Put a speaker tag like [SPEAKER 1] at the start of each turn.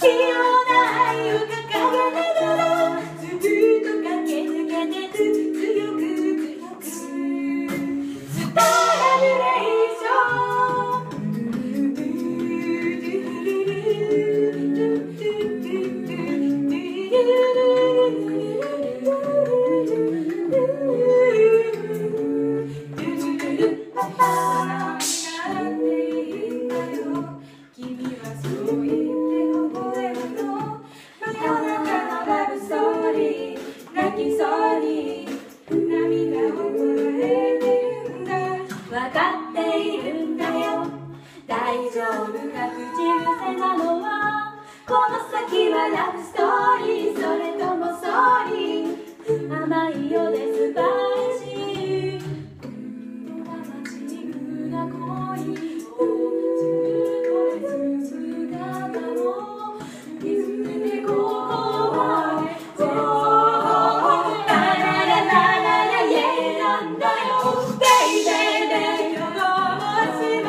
[SPEAKER 1] 器用な愛を掲げながらずっと駆け抜けてく強くスターラブレーショ大丈夫か口癖なのはこの先はラブストーリーそれともストーリー甘いようでスパイシー生真面目な恋をずっとれず姿も見つめてここまでラララララライエなんだよベイベーベイ今日も足も